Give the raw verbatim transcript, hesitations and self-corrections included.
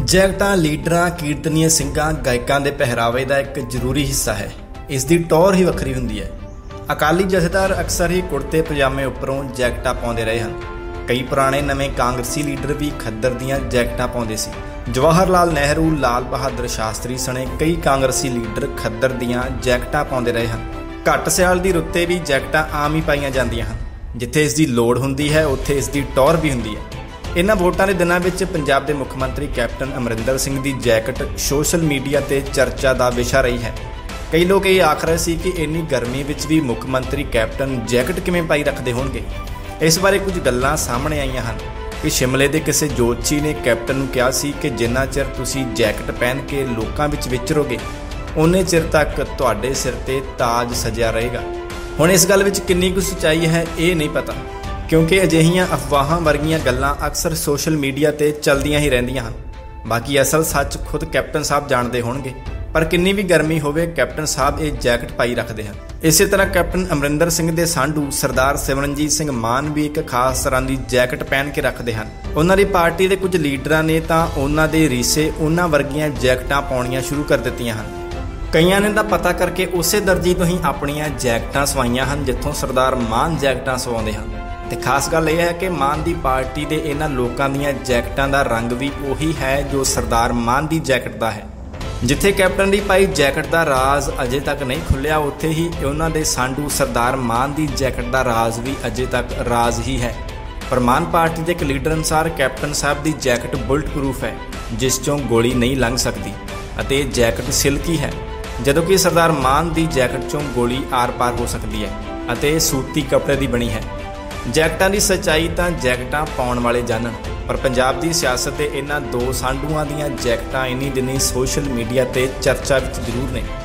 ਜੈਕਟਾਂ ਲੀਡਰਾਂ, ਕੀਰਤਨੀਏ ਸਿੰਘਾਂ, ਗਾਇਕਾਂ ਦੇ ਪਹਿਰਾਵੇ ਦਾ ਇੱਕ ਜ਼ਰੂਰੀ ਹਿੱਸਾ ਹੈ। ਇਸ ਦੀ ਟੌਰ ਹੀ ਵੱਖਰੀ ਹੁੰਦੀ ਹੈ। ਅਕਾਲੀ ਜਥੇਦਾਰ ਅਕਸਰ ਹੀ ਕੁੜਤੇ ਪਜਾਮੇ ਉੱਪਰੋਂ ਜੈਕਟਾਂ ਪਾਉਂਦੇ ਰਹੇ ਹਨ। ਕਈ ਪੁਰਾਣੇ ਨਵੇਂ ਕਾਂਗਰਸੀ ਲੀਡਰ ਵੀ ਖੱਦਰ ਦੀਆਂ ਜੈਕਟਾਂ ਪਾਉਂਦੇ ਸੀ। ਜਵਾਹਰ ਲਾਲ ਨਹਿਰੂ, ਲਾਲ ਬਹਾਦਰ ਸ਼ਾਸਤਰੀ ਸਣੇ ਕਈ ਕਾਂਗਰਸੀ ਲੀਡਰ ਖੱਦਰ ਦੀਆਂ ਜੈਕਟਾਂ ਪਾਉਂਦੇ ਰਹੇ ਹਨ। ਘੱਟ ਸਿਆਲ ਦੀ ਰੁੱਤੇ ਵੀ ਜੈਕਟਾਂ ਆਮ ਹੀ ਪਾਈਆਂ ਜਾਂਦੀਆਂ ਹਨ। ਜਿੱਥੇ ਇਸ ਦੀ ਲੋੜ ਹੁੰਦੀ ਹੈ ਉੱਥੇ ਇਸ ਦੀ ਟੌਰ ਵੀ ਹੁੰਦੀ ਹੈ। ਇਨ੍ਹਾਂ ਵੋਟਾਂ ਦੇ ਦਿਨਾਂ ਵਿੱਚ ਪੰਜਾਬ ਦੇ ਮੁੱਖ ਮੰਤਰੀ ਕੈਪਟਨ ਅਮਰਿੰਦਰ ਸਿੰਘ ਦੀ ਜੈਕਟ ਸੋਸ਼ਲ ਮੀਡੀਆ ਤੇ ਚਰਚਾ ਦਾ ਵਿਸ਼ਾ ਰਹੀ ਹੈ। ਕਈ ਲੋਕ ਇਹ ਆਖ ਰਹੇ ਸੀ ਕਿ ਇੰਨੀ ਗਰਮੀ ਵਿੱਚ ਵੀ ਮੁੱਖ ਮੰਤਰੀ ਕੈਪਟਨ ਜੈਕਟ ਕਿਵੇਂ ਪਾਈ ਰੱਖਦੇ ਹੋਣਗੇ। ਇਸ ਬਾਰੇ ਕੁਝ ਗੱਲਾਂ ਸਾਹਮਣੇ ਆਈਆਂ ਹਨ ਕਿ ਸ਼ਿਮਲੇ ਦੇ ਕਿਸੇ ਜੋਤਸ਼ੀ ਨੇ ਕੈਪਟਨ ਨੂੰ ਕਿਹਾ ਸੀ ਕਿ ਜਿੰਨਾ ਚਿਰ ਤੁਸੀਂ ਜੈਕਟ ਪਹਿਨ ਕੇ ਲੋਕਾਂ ਵਿੱਚ ਵਿਚਰੋਗੇ ਉਨੇ ਚਿਰ ਤੱਕ ਤੁਹਾਡੇ ਸਿਰ ਤੇ ਤਾਜ ਸਜਿਆ ਰਹੇਗਾ। ਹੁਣ ਇਸ ਗੱਲ ਵਿੱਚ ਕਿੰਨੀ ਕੁ ਸੱਚਾਈ ਹੈ ਇਹ ਨਹੀਂ ਪਤਾ, ਕਿਉਂਕਿ ਅਜਿਹੀਆਂ ਅਫਵਾਹਾਂ ਵਰਗੀਆਂ ਗੱਲਾਂ ਅਕਸਰ ਸੋਸ਼ਲ ਮੀਡੀਆ ਤੇ ਚੱਲਦੀਆਂ ਹੀ ਰਹਿੰਦੀਆਂ ਹਨ। ਬਾਕੀ ਅਸਲ ਸੱਚ ਖੁਦ ਕੈਪਟਨ ਸਾਹਿਬ ਜਾਣਦੇ ਹੋਣਗੇ। ਪਰ ਕਿੰਨੀ ਵੀ ਗਰਮੀ ਹੋਵੇ ਕੈਪਟਨ ਸਾਹਿਬ ਇਹ ਜੈਕਟ ਪਾਈ ਰੱਖਦੇ ਹਨ। ਇਸੇ ਤਰ੍ਹਾਂ ਕੈਪਟਨ ਅਮਰਿੰਦਰ ਸਿੰਘ ਦੇ ਸਾਂਢੂ ਸਰਦਾਰ ਸਿਮਰਨਜੀਤ ਸਿੰਘ ਮਾਨ ਵੀ ਇੱਕ ਖਾਸ ਤਰ੍ਹਾਂ ਦੀ ਜੈਕਟ ਪਹਿਨ ਕੇ ਰੱਖਦੇ ਹਨ। ਉਹਨਾਂ ਦੀ ਪਾਰਟੀ ਦੇ ਕੁਝ ਲੀਡਰਾਂ ਨੇ ਤਾਂ ਉਹਨਾਂ ਦੇ ਰੀਸੇ ਉਹਨਾਂ ਵਰਗੀਆਂ ਜੈਕਟਾਂ ਪਾਉਣੀਆਂ ਸ਼ੁਰੂ ਕਰ ਦਿੱਤੀਆਂ ਹਨ। ਕਈਆਂ ਨੇ ਤਾਂ ਪਤਾ ਕਰਕੇ ਉਸੇ ਦਰਜੀ ਤੋਂ ਹੀ ਆਪਣੀਆਂ ਜੈਕਟਾਂ ਸਵਾਈਆਂ ਹਨ ਜਿੱਥੋਂ ਸਰਦਾਰ ਮਾਨ ਜੈਕਟਾਂ ਸਵਾਉਂਦੇ ਹਨ। ਤੇ ਖਾਸ ਗੱਲ ਇਹ ਹੈ ਕਿ ਮਾਨ ਦੀ ਪਾਰਟੀ ਦੇ ਇਹਨਾਂ ਲੋਕਾਂ ਦੀਆਂ ਜੈਕਟਾਂ ਦਾ ਰੰਗ ਵੀ ਉਹੀ ਹੈ ਜੋ ਸਰਦਾਰ ਮਾਨ ਦੀ ਜੈਕਟ ਦਾ ਹੈ। ਜਿੱਥੇ ਕੈਪਟਨ ਦੀ ਪਾਈ ਜੈਕਟ ਦਾ ਰਾਜ਼ ਅਜੇ ਤੱਕ ਨਹੀਂ ਖੁੱਲਿਆ, ਉੱਥੇ ਹੀ ਉਹਨਾਂ ਦੇ ਸਾਂਢੂ ਸਰਦਾਰ ਮਾਨ ਦੀ ਜੈਕਟ ਦਾ ਰਾਜ਼ ਵੀ ਅਜੇ ਤੱਕ ਰਾਜ਼ ਹੀ ਹੈ। ਪਰ ਮਾਨ ਪਾਰਟੀ ਦੇ ਇੱਕ ਲੀਡਰ ਅਨੁਸਾਰ ਕੈਪਟਨ ਸਾਹਿਬ ਦੀ ਜੈਕਟ ਬੁਲਟ ਪ੍ਰੂਫ ਹੈ, ਜਿਸ ਚੋਂ ਗੋਲੀ ਨਹੀਂ ਲੰਘ ਸਕਦੀ ਅਤੇ ਜੈਕਟ ਸਿਲਕੀ ਹੈ, ਜਦੋਂ ਕਿ ਸਰਦਾਰ ਮਾਨ ਦੀ ਜੈਕਟ ਚੋਂ ਗੋਲੀ ਆਰ-ਪਾਰ ਹੋ ਸਕਦੀ ਹੈ ਅਤੇ ਇਹ ਸੂਤੀ ਕੱਪੜੇ ਦੀ ਬਣੀ ਹੈ। ਜੈਕਟਾਂ ਦੀ ਸੱਚਾਈ ਤਾਂ ਜੈਕਟਾਂ ਪਾਉਣ ਵਾਲੇ ਜਾਣਨ, ਪਰ ਪੰਜਾਬ ਦੀ ਸਿਆਸਤ ਦੇ ਇਹਨਾਂ ਦੋ ਸਾਂਢੂਆਂ ਦੀਆਂ ਜੈਕਟਾਂ ਇੰਨੀ ਦਿਨੀ ਸੋਸ਼ਲ ਮੀਡੀਆ ਤੇ ਚਰਚਾ ਵਿੱਚ ਜ਼ਰੂਰ ਨੇ।